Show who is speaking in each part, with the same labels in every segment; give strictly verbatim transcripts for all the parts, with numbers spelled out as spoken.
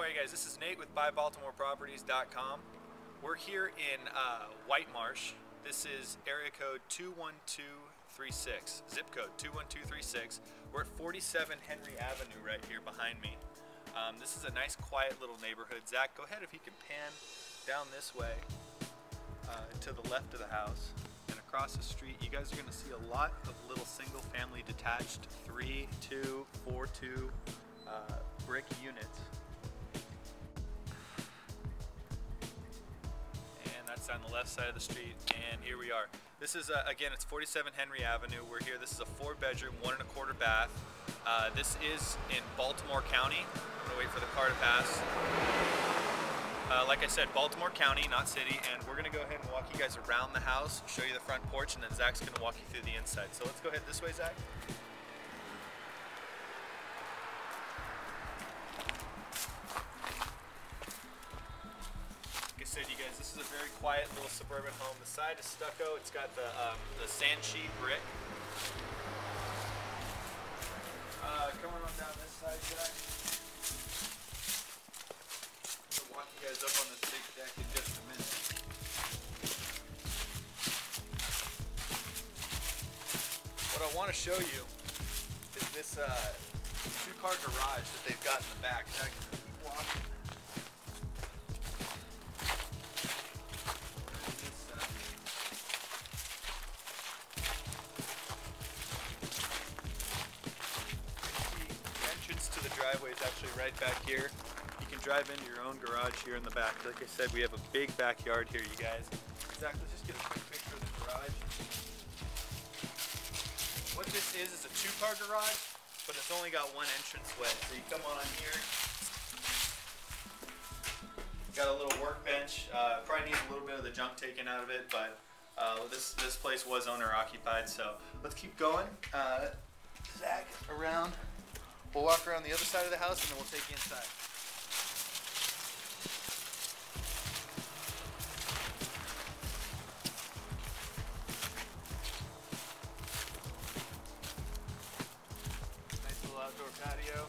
Speaker 1: Alright guys, this is Nate with buy baltimore properties dot com. We're here in uh, White Marsh. This is area code two one two three six, zip code two one two three six. We're at forty-seven Henry Avenue right here behind me. Um, this is a nice quiet little neighborhood. Zach, go ahead if you can pan down this way uh, to the left of the house. And across the street, you guys are going to see a lot of little single family detached three, two, four, two uh, brick units. On the left side of the street, and here we are. This is uh, again, it's forty-seven Henry Avenue. We're here. This is a four bedroom, one and a quarter bath. Uh, this is in Baltimore County. I'm gonna wait for the car to pass. Uh, like I said, Baltimore County, not city, and we're gonna go ahead and walk you guys around the house, show you the front porch, and then Zach's gonna walk you through the inside. So let's go ahead this way, Zach. Said you guys, this is a very quiet little suburban home. The side is stucco. It's got the um, the sand sheet brick. Uh, coming on down this side, Jack. I'm gonna walk you guys up on this big deck in just a minute. What I want to show you is this uh, two-car garage that they've got in the back. Jack, keep walking. Driveway is actually right back here. You can drive into your own garage here in the back. Like I said, we have a big backyard here, you guys. Zach, let's just get a quick picture of the garage. What this is is a two-car garage, but it's only got one entrance way. So you come on here. Got a little workbench. Uh, probably needs a little bit of the junk taken out of it, but uh, this this place was owner occupied. So let's keep going. Uh, Zach, around. We'll walk around the other side of the house and then we'll take you inside. Nice little outdoor patio.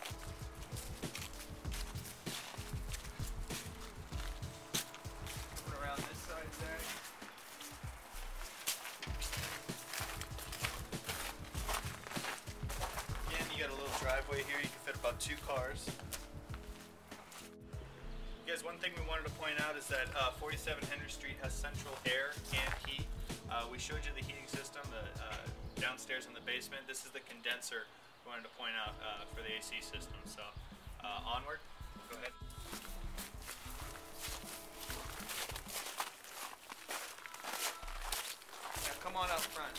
Speaker 1: Coming around this side, Zach. Driveway here, you can fit about two cars. You guys, one thing we wanted to point out is that uh, forty-seven Henry Street has central air and heat. Uh, we showed you the heating system, the uh, downstairs in the basement. This is the condenser we wanted to point out uh, for the A C system. So uh, onward, go ahead. Now come on out front.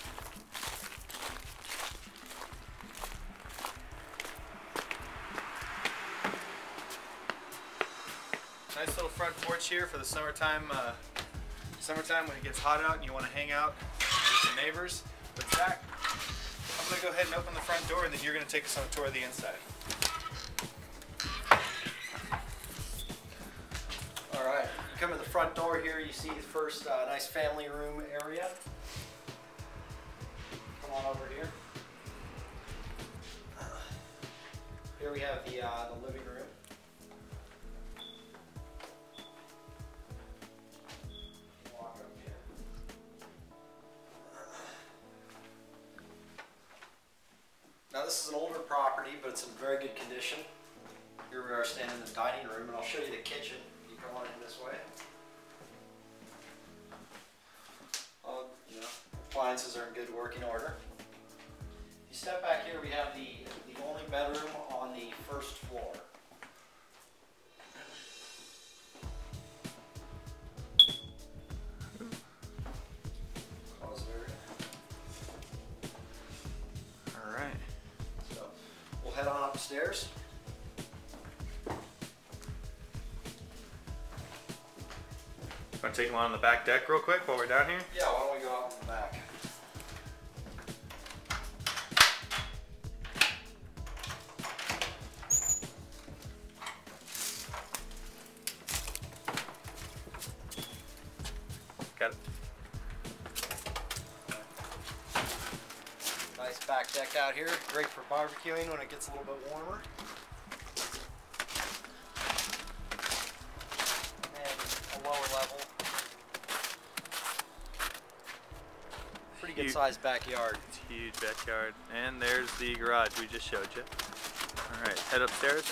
Speaker 1: Nice little front porch here for the summertime. Uh, summertime when it gets hot out and you want to hang out with your neighbors. But Zach, I'm going to go ahead and open the front door, and then you're going to take us on a tour of the inside.
Speaker 2: All right. You come to the front door here. You see the first uh, nice family room area. Come on over here. Here we have the uh, the living room. Now this is an older property, but it's in very good condition. Here we are standing in the dining room, and I'll show you the kitchen. You come on in this way. Well, you know, appliances are in good working order. If you step back here, we have the, the only bedroom on the first floor. Head on upstairs.
Speaker 1: Want to take them on the back deck real quick while we're down here?
Speaker 2: Yeah, why don't we go out in the back?
Speaker 1: Got it.
Speaker 2: Nice back deck out here, great for barbecuing when it gets a little bit warmer. Good
Speaker 1: huge,
Speaker 2: sized backyard.
Speaker 1: it's a huge backyard. And there's the garage we just showed you. All right, head upstairs.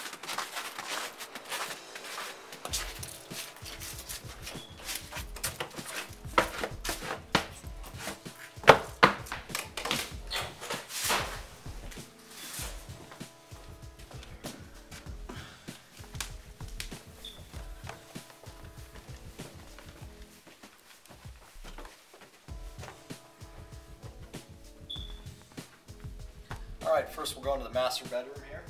Speaker 2: All right, first we'll go into the master bedroom here.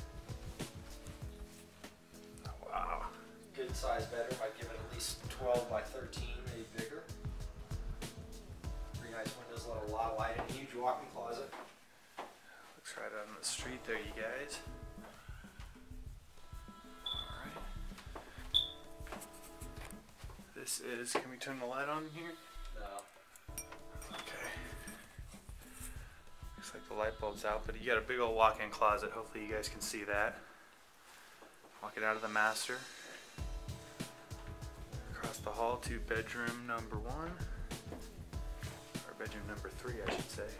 Speaker 1: Wow.
Speaker 2: Good sized bedroom. I'd give it at least twelve by thirteen, maybe bigger. Pretty nice windows, let a lot of light in. Huge walk-in closet.
Speaker 1: Looks right out on the street there, you guys. All right. This is, can we turn the light on here?
Speaker 2: No.
Speaker 1: Okay. Looks like the light bulb's out, but you got a big old walk-in closet. Hopefully you guys can see that. Walk it out of the master. Across the hall to bedroom number one. Or bedroom number three, I should say.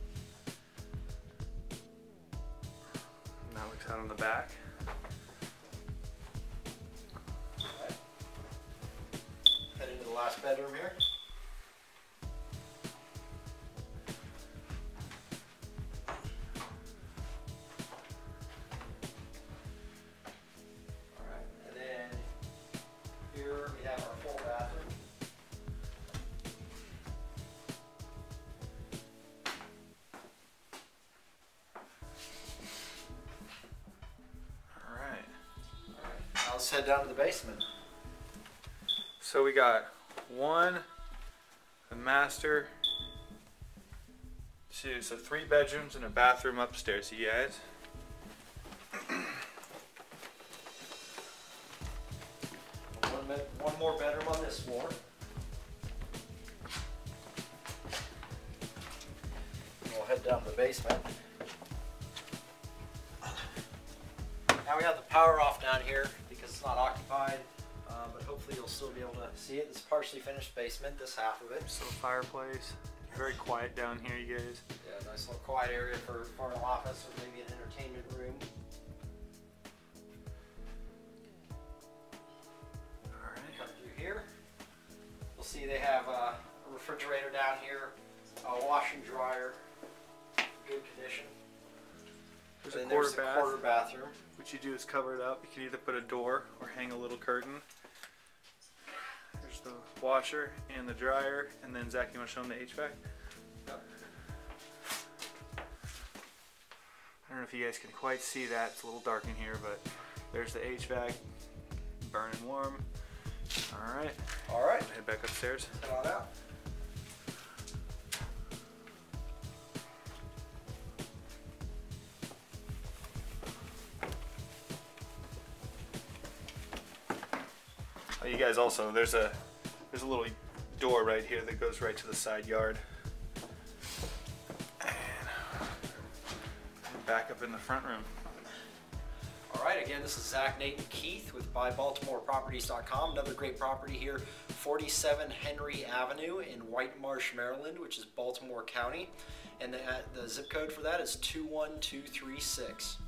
Speaker 1: And that looks out on the back.
Speaker 2: Right. Head into the last bedroom here. Alright, and then here we have our full bathroom.
Speaker 1: All right.
Speaker 2: Alright, now let's head down to the basement.
Speaker 1: So we got one, the master, two, so three bedrooms and a bathroom upstairs, you guys.
Speaker 2: One, bed- one more bedroom on this floor. We'll head down to the basement. Now we have the power off down here because it's not occupied, uh, but hopefully you'll still be able to see it. It's a partially finished basement, this half of it.
Speaker 1: So fireplace, very quiet down here, you guys.
Speaker 2: Yeah, nice little quiet area for, for an office or maybe an entertainment room.
Speaker 1: All right.
Speaker 2: Come through here. You'll see they have uh, a refrigerator down here, a wash and dryer, good condition.
Speaker 1: There's
Speaker 2: And
Speaker 1: a quarter
Speaker 2: there's the
Speaker 1: bath.
Speaker 2: quarter bathroom.
Speaker 1: What you do is cover it up. You can either put a door or hang a little curtain. There's the washer and the dryer, and then Zach, you want to show them the H V A C?
Speaker 2: Yep.
Speaker 1: I don't know if you guys can quite see that. It's a little dark in here, but there's the H V A C, burning warm. All right,
Speaker 2: All right,
Speaker 1: head back upstairs.
Speaker 2: head on out.
Speaker 1: Oh, you guys also, there's a there's a little door right here that goes right to the side yard. And back up in the front room.
Speaker 2: All right, again, this is Zach, Nate, and Keith with buy baltimore properties dot com. Another great property here, forty-seven Henry Avenue in White Marsh, Maryland, which is Baltimore County. And the, uh, the zip code for that is two one two three six.